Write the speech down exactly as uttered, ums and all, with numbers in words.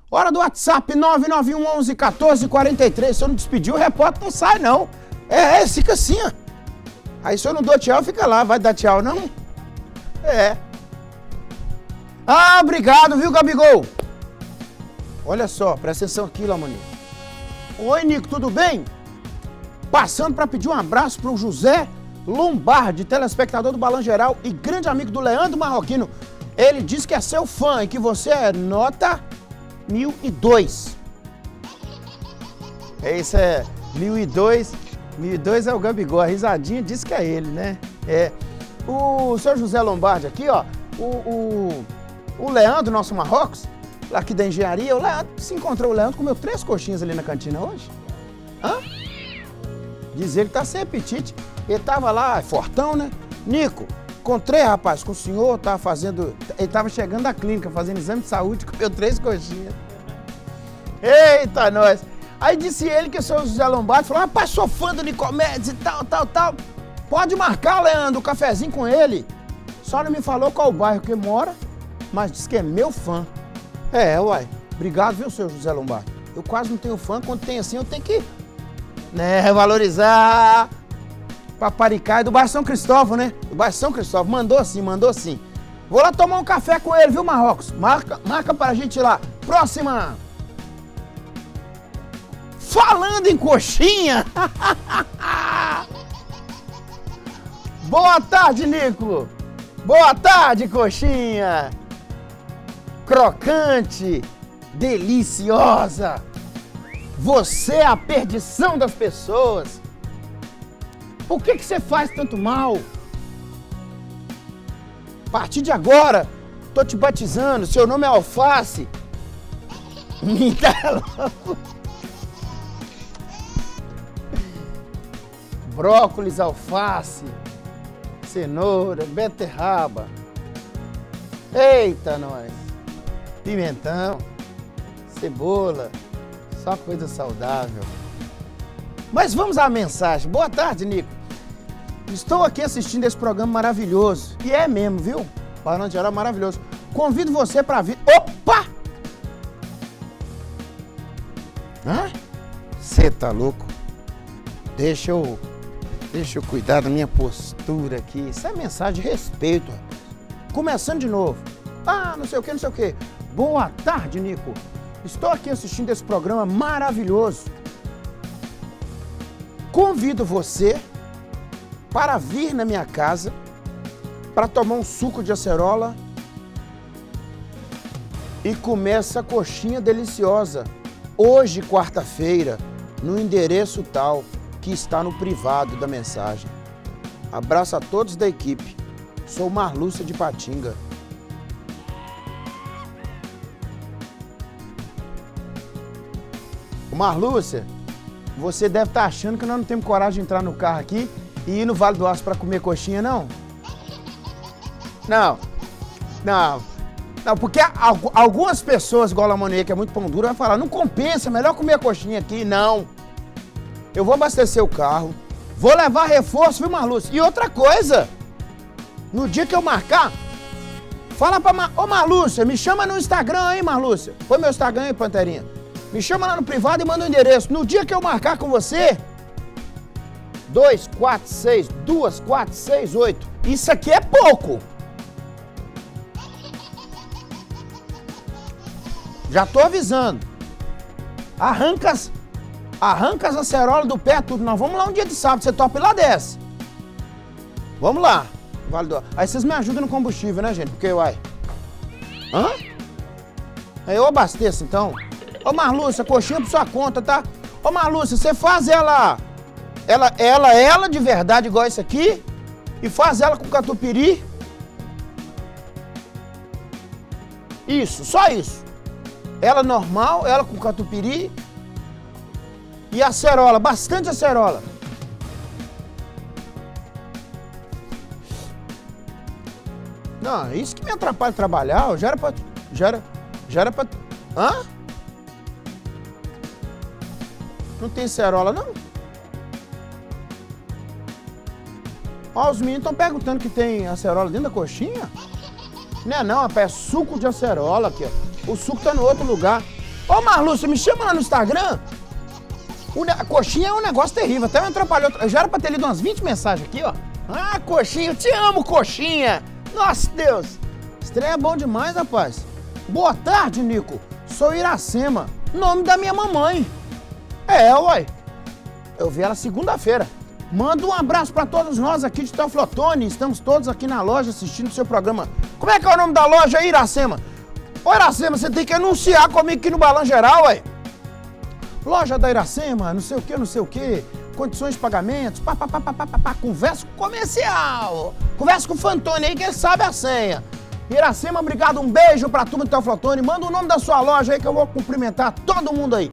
Hora do WhatsApp, nove nove um onze quatorze quarenta e três. Se eu não despedir, o repórter não sai, não. É, é, fica assim, ó. Aí se eu não dou tchau, fica lá. Vai dar tchau, não? É. Ah, obrigado, viu, Gabigol? Olha só, presta atenção aqui, Lamoni. Oi, Nico, tudo bem? Passando para pedir um abraço pro José Lombardi, telespectador do Balanço Geral e grande amigo do Leandro Marroquino. Ele diz que é seu fã e que você é nota mil e dois. Esse é mil e dois. mil e dois é o Gabigol. A risadinha diz que é ele, né? É. O senhor José Lombardi aqui, ó. O, o, o Leandro, nosso Marrocos, aqui da engenharia. O Leandro se encontrou. O Leandro comeu três coxinhas ali na cantina hoje. Hã? Diz ele que tá sem apetite. Ele tava lá, fortão, né? Nico, encontrei, rapaz, com o senhor, tava fazendo... Ele tava chegando da clínica, fazendo exame de saúde, comeu três coxinhas. Eita, nós! Aí disse ele que o senhor José Lombardi falou, rapaz, sou fã do Nicomedes e tal, tal, tal. Pode marcar, Leandro, o cafezinho com ele. Só não me falou qual bairro que mora, mas disse que é meu fã. É, uai. Obrigado, viu, senhor José Lombardi? Eu quase não tenho fã, quando tem assim eu tenho que... né, valorizar. Paparicá é do bairro São Cristóvão, né? Do bairro São Cristóvão. Mandou sim, mandou sim. Vou lá tomar um café com ele, viu, Marrocos? Marca, marca pra gente ir lá. Próxima! Falando em coxinha! Boa tarde, Nico! Boa tarde, coxinha! Crocante, deliciosa! Você é a perdição das pessoas! Por que que você faz tanto mal? A partir de agora, tô te batizando, seu nome é Alface. Me dá logo. Brócolis, alface, cenoura, beterraba. Eita, nós. Pimentão, cebola, só coisa saudável. Mas vamos à mensagem. Boa tarde, Nico. Estou aqui assistindo esse programa maravilhoso. E é mesmo, viu? Balanço Geral maravilhoso. Convido você para vir... Opa! Hã? Você tá louco? Deixa eu... Deixa eu cuidar da minha postura aqui. Isso é mensagem de respeito, rapaz. Começando de novo. Ah, não sei o que, não sei o que. Boa tarde, Nico. Estou aqui assistindo esse programa maravilhoso. Convido você para vir na minha casa para tomar um suco de acerola e comer essa coxinha deliciosa. Hoje, quarta-feira, no endereço tal que está no privado da mensagem. Abraço a todos da equipe. Sou Marlúcia de Patinga. Marlúcia, você deve estar achando que nós não temos coragem de entrar no carro aqui e ir no Vale do Aço para comer coxinha, não? Não, não, não, porque algumas pessoas, igual a Monique, que é muito pão duro, vai falar, não compensa, melhor comer a coxinha aqui. Não, eu vou abastecer o carro, vou levar reforço, viu, Marlúcia? E outra coisa, no dia que eu marcar, fala pra Mar... Ô, Marlúcia, me chama no Instagram aí, Marlúcia. Põe meu Instagram aí, Panterinha. Me chama lá no privado e manda o endereço. No dia que eu marcar com você, dois, quatro, seis, duas, quatro, seis, oito. Isso aqui é pouco. Já tô avisando. Arranca as, arranca as acerolas do pé, tudo. Nós vamos lá um dia de sábado, você topa ir lá dessa. Vamos lá. Vale do... Aí vocês me ajudam no combustível, né, gente? Porque, uai. Hã? Aí eu abasteço, então. Ô, Marlúcia, coxinha por sua conta, tá? Ô, Marlúcia, você faz ela, ela, ela, ela de verdade igual isso aqui e faz ela com catupiry. Isso, só isso. Ela normal, ela com catupiry e acerola, bastante acerola. Não, isso que me atrapalha trabalhar, já era pra... Já era, já era pra... Hã? Não tem acerola, não? Ó, os meninos estão perguntando que tem acerola dentro da coxinha. Não é não, rapaz, é suco de acerola aqui, ó. O suco tá no outro lugar. Ô, Marlúcia, me chama lá no Instagram. O ne... A coxinha é um negócio terrível, até me atrapalhou. Eu já era pra ter lido umas vinte mensagens aqui, ó. Ah, coxinha, eu te amo, coxinha. Nossa, Deus. Estreia é bom demais, rapaz. Boa tarde, Nico. Sou Iracema, nome da minha mamãe. É, uai. Eu vi ela segunda-feira. Manda um abraço pra todos nós aqui de Teoflotone. Estamos todos aqui na loja assistindo o seu programa. Como é que é o nome da loja aí, Iracema? Ô, Iracema, você tem que anunciar comigo aqui no Balão Geral, ué. Loja da Iracema, não sei o que, não sei o que. Condições de pagamentos, pá, pá, pá, pá, pá, pá. Conversa com o comercial. Conversa com o Fantoni aí que ele sabe a senha. Iracema, obrigado, um beijo pra turma do Teoflotone. Manda o nome da sua loja aí que eu vou cumprimentar todo mundo aí.